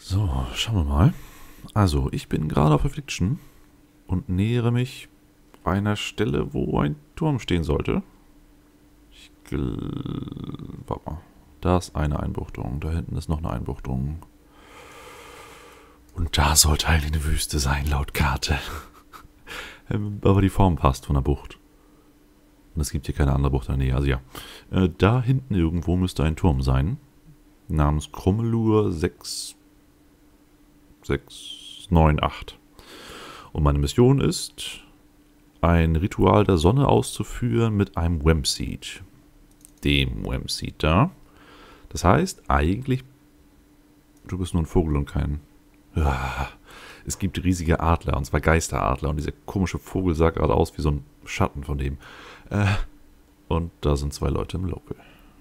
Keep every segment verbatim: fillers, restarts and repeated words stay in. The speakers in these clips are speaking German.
So, schauen wir mal. Also, ich bin gerade auf Affliction und nähere mich einer Stelle, wo ein Turm stehen sollte. Ich gl... Warte mal. Da ist eine Einbuchtung, da hinten ist noch eine Einbuchtung. Und da sollte eigentlich eine Wüste sein, laut Karte. Aber die Form passt von der Bucht. Und es gibt hier keine andere Bucht in der Nähe, also ja. Äh, da hinten irgendwo müsste ein Turm sein. Namens Krummelur sechs sechs neun acht. Und meine Mission ist, ein Ritual der Sonne auszuführen mit einem Wemseed. Dem Wemseed da. Das heißt, eigentlich, du bist nur ein Vogel und kein... Ja, es gibt riesige Adler, und zwar Geisteradler. Und dieser komische Vogel sah gerade aus wie so ein Schatten von dem. Äh, und da sind zwei Leute im Local.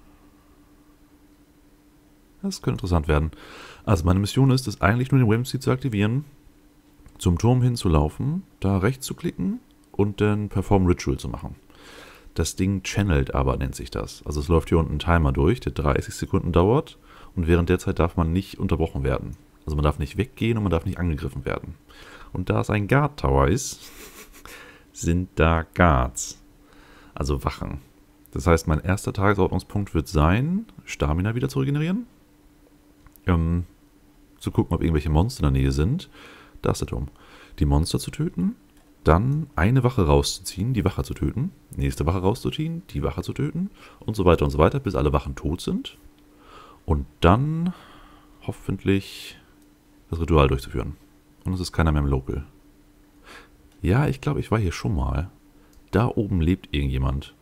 Das könnte interessant werden. Also meine Mission ist es eigentlich nur den Wemseed zu aktivieren, zum Turm hinzulaufen, da rechts zu klicken und dann Perform Ritual zu machen. Das Ding channelt aber, nennt sich das. Also es läuft hier unten ein Timer durch, der dreißig Sekunden dauert und während der Zeit darf man nicht unterbrochen werden. Also man darf nicht weggehen und man darf nicht angegriffen werden. Und da es ein Guard Tower ist, sind da Guards. Also Wachen. Das heißt, mein erster Tagesordnungspunkt wird sein, Stamina wieder zu regenerieren. Ähm, zu gucken, ob irgendwelche Monster in der Nähe sind. Da ist der Turm. Die Monster zu töten, dann eine Wache rauszuziehen, die Wache zu töten, nächste Wache rauszuziehen, die Wache zu töten und so weiter und so weiter, bis alle Wachen tot sind. Und dann hoffentlich das Ritual durchzuführen. Und es ist keiner mehr im Local. Ja, ich glaube, ich war hier schon mal. Da oben lebt irgendjemand.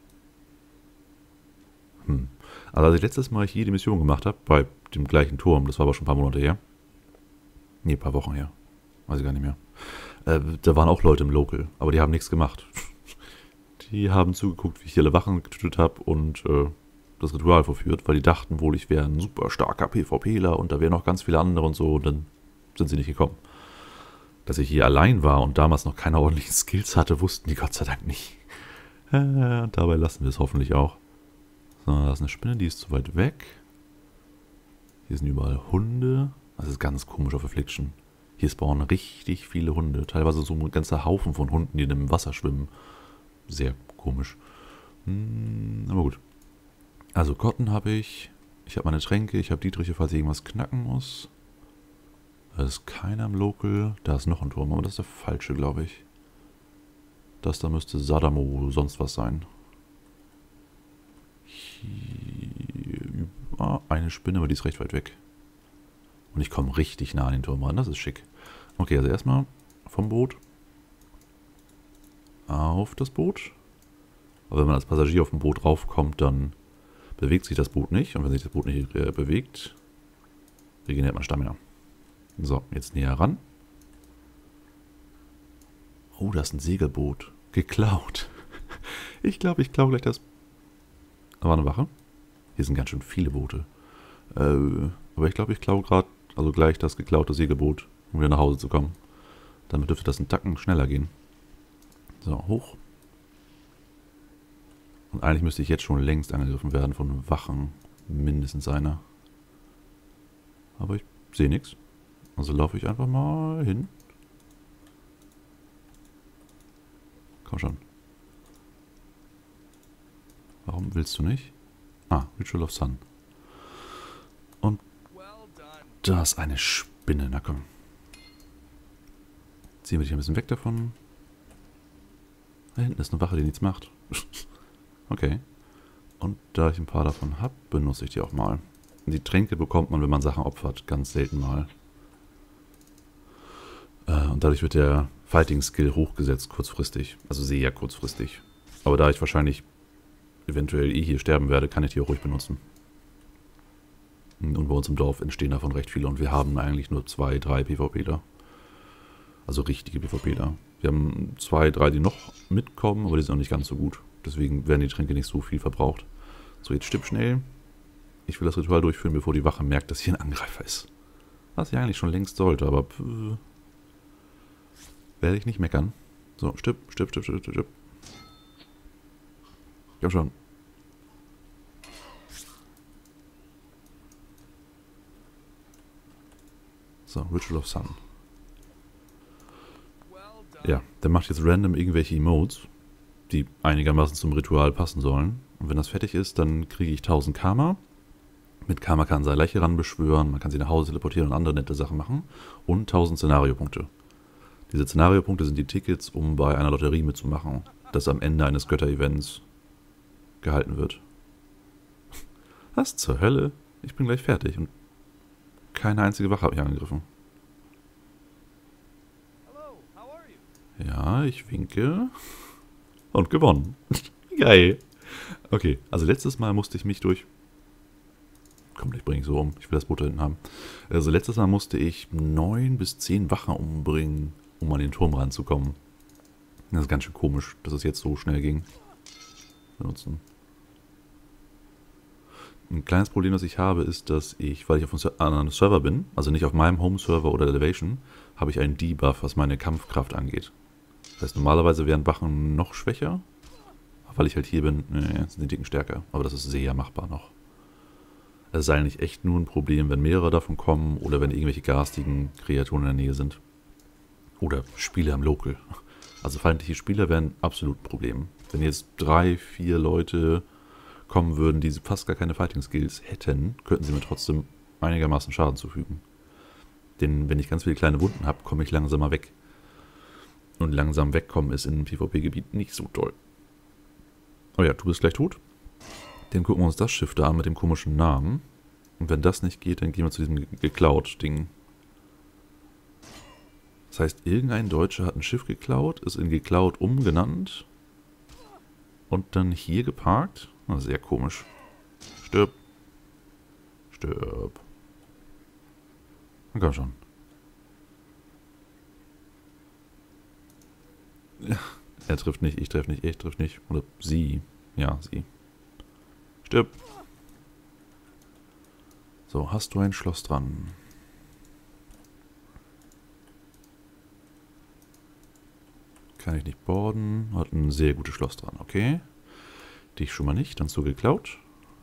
Hm. Also als ich letztes Mal hier die Mission gemacht habe, bei dem gleichen Turm, das war aber schon ein paar Monate her. Nee, ein paar Wochen her. Weiß ich gar nicht mehr. Äh, da waren auch Leute im Local, aber die haben nichts gemacht. Die haben zugeguckt, wie ich alle Wachen getötet habe und äh, das Ritual verführt, weil die dachten wohl, ich wäre ein super starker PvPler und da wären noch ganz viele andere und so und dann sind sie nicht gekommen. Dass ich hier allein war und damals noch keine ordentlichen Skills hatte, wussten die Gott sei Dank nicht. Äh, und dabei lassen wir es hoffentlich auch. So, da ist eine Spinne, die ist zu weit weg. Hier sind überall Hunde. Das ist ganz komisch auf Affliction. Hier spawnen richtig viele Hunde. Teilweise so ein ganzer Haufen von Hunden, die in dem Wasser schwimmen. Sehr komisch. Hm, aber gut. Also Cotton habe ich. Ich habe meine Tränke. Ich habe Dietriche, falls ich irgendwas knacken muss. Da ist keiner im Local. Da ist noch ein Turm, aber das ist der falsche, glaube ich. Das da müsste Sadamo sonst was sein. Hier, ah, eine Spinne, aber die ist recht weit weg. Und ich komme richtig nah an den Turm ran, das ist schick. Okay, also erstmal vom Boot auf das Boot. Aber wenn man als Passagier auf dem Boot raufkommt, dann bewegt sich das Boot nicht. Und wenn sich das Boot nicht äh, bewegt, regeneriert man Stamina. So, jetzt näher ran. Oh, da ist ein Segelboot. Geklaut. Ich glaube, ich klaue gleich das... Da war eine Wache. Hier sind ganz schön viele Boote. Äh, aber ich glaube, ich klaue gerade, also gleich das geklaute Segelboot, um wieder nach Hause zu kommen. Damit dürfte das einen Tacken schneller gehen. So, hoch. Und eigentlich müsste ich jetzt schon längst angegriffen werden von Wachen. Mindestens einer. Aber ich sehe nichts. Also laufe ich einfach mal hin. Komm schon. Warum willst du nicht? Ah, Ritual of Sun. Und da ist eine Spinne. Na komm. Ziehen wir dich ein bisschen weg davon. Da hinten ist eine Wache, die nichts macht. Okay. Und da ich ein paar davon habe, benutze ich die auch mal. Die Tränke bekommt man, wenn man Sachen opfert. Ganz selten mal. Und dadurch wird der Fighting-Skill hochgesetzt, kurzfristig. Also sehr kurzfristig. Aber da ich wahrscheinlich eventuell eh hier sterben werde, kann ich die auch ruhig benutzen. Und bei uns im Dorf entstehen davon recht viele. Und wir haben eigentlich nur zwei, drei PvPler. Also richtige PvPler. Wir haben zwei, drei, die noch mitkommen, aber die sind noch nicht ganz so gut. Deswegen werden die Tränke nicht so viel verbraucht. So, jetzt stirb schnell. Ich will das Ritual durchführen, bevor die Wache merkt, dass hier ein Angreifer ist. Was ich eigentlich schon längst sollte, aber... Pff, werde ich nicht meckern. So, stirb, stirb, stirb, stirb, stirb. Komm schon. So, Ritual of Sun. Ja, der macht jetzt random irgendwelche Emotes, die einigermaßen zum Ritual passen sollen. Und wenn das fertig ist, dann kriege ich tausend Karma. Mit Karma kann seine Leiche ranbeschwören, man kann sie nach Hause teleportieren und andere nette Sachen machen. Und tausend Szenariopunkte. Diese Szenariopunkte sind die Tickets, um bei einer Lotterie mitzumachen, das am Ende eines Götter-Events gehalten wird. Was zur Hölle? Ich bin gleich fertig und keine einzige Wache habe ich angegriffen. Ja, ich winke. Und gewonnen. Geil. Okay, also letztes Mal musste ich mich durch... Komm, ich bringe ich so um. Ich will das Boot da hinten haben. Also letztes Mal musste ich neun bis zehn Wachen umbringen, um an den Turm ranzukommen. Das ist ganz schön komisch, dass es jetzt so schnell ging. Benutzen. Ein kleines Problem, das ich habe, ist, dass ich, weil ich auf einem anderen Server bin, also nicht auf meinem Home-Server oder Elevation, habe ich einen Debuff, was meine Kampfkraft angeht. Das heißt, normalerweise wären Wachen noch schwächer. Weil ich halt hier bin, nee, sind die Dicken stärker. Aber das ist sehr machbar noch. Es ist eigentlich echt nur ein Problem, wenn mehrere davon kommen oder wenn irgendwelche garstigen Kreaturen in der Nähe sind. Oder Spieler im Local. Also feindliche Spieler wären absolut ein Problem. Wenn jetzt drei, vier Leute kommen würden, die fast gar keine Fighting-Skills hätten, könnten sie mir trotzdem einigermaßen Schaden zufügen. Denn wenn ich ganz viele kleine Wunden habe, komme ich langsamer weg. Und langsam wegkommen ist in einem PvP-Gebiet nicht so toll. Oh ja, du bist gleich tot. Dann gucken wir uns das Schiff da an mit dem komischen Namen. Und wenn das nicht geht, dann gehen wir zu diesem geklaut-Ding. Das heißt, irgendein Deutscher hat ein Schiff geklaut, ist in geklaut umgenannt und dann hier geparkt. Oh, sehr komisch. Stirb. Stirb. Na komm schon. Er trifft nicht, ich treffe nicht, ich treffe nicht. Oder sie. Ja, sie. Stirb. So, hast du ein Schloss dran? Kann ich nicht boarden. Hat ein sehr gutes Schloss dran, okay. Dich schon mal nicht, dann so geklaut.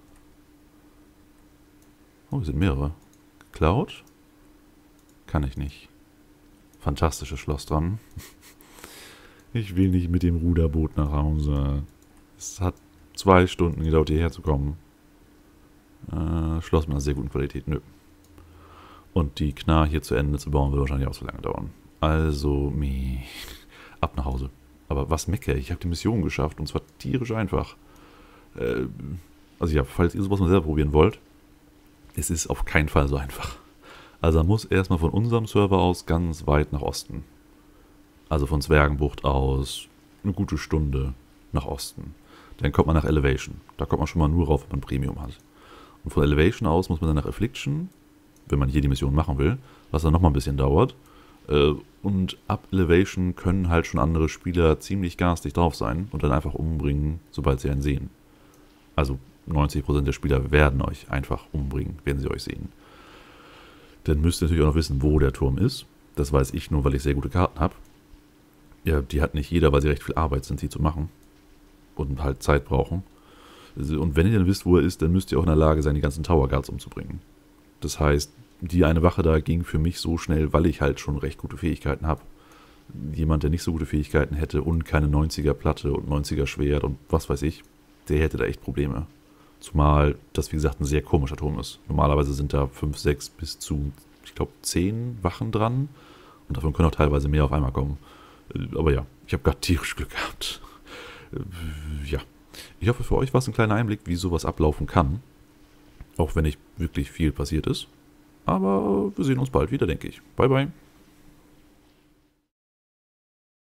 Oh, hier sind mehrere. Geklaut? Kann ich nicht. Fantastisches Schloss dran. Ich will nicht mit dem Ruderboot nach Hause. Es hat zwei Stunden gedauert, hierher zu kommen. Äh, Schloss mit einer sehr guten Qualität, nö. Und die Knarr hier zu Ende zu bauen, wird wahrscheinlich auch so lange dauern. Also, meh. Ab nach Hause. Aber was meckere ich? Ich habe die Mission geschafft und zwar tierisch einfach. Äh, also ja, falls ihr sowas mal selber probieren wollt, es ist auf keinen Fall so einfach. Also man muss erstmal von unserem Server aus ganz weit nach Osten. Also von Zwergenbucht aus eine gute Stunde nach Osten. Dann kommt man nach Elevation. Da kommt man schon mal nur rauf, wenn man Premium hat. Und von Elevation aus muss man dann nach Affliction, wenn man hier die Mission machen will, was dann nochmal ein bisschen dauert. Und ab Elevation können halt schon andere Spieler ziemlich garstig drauf sein und dann einfach umbringen, sobald sie einen sehen. Also neunzig Prozent der Spieler werden euch einfach umbringen, wenn sie euch sehen. Dann müsst ihr natürlich auch noch wissen, wo der Turm ist. Das weiß ich nur, weil ich sehr gute Karten habe. Ja, die hat nicht jeder, weil sie recht viel Arbeit sind, sie zu machen. Und halt Zeit brauchen. Und wenn ihr dann wisst, wo er ist, dann müsst ihr auch in der Lage sein, die ganzen Tower Guards umzubringen. Das heißt, die eine Wache da ging für mich so schnell, weil ich halt schon recht gute Fähigkeiten habe. Jemand, der nicht so gute Fähigkeiten hätte und keine neunziger Platte und neunziger Schwert und was weiß ich, der hätte da echt Probleme. Zumal das, wie gesagt, ein sehr komischer Turm ist. Normalerweise sind da fünf, sechs bis zu, ich glaube, zehn Wachen dran. Und davon können auch teilweise mehr auf einmal kommen. Aber ja, ich habe gerade tierisch Glück gehabt. Ja, ich hoffe, für euch war es ein kleiner Einblick, wie sowas ablaufen kann. Auch wenn nicht wirklich viel passiert ist. Aber wir sehen uns bald wieder, denke ich. Bye, bye.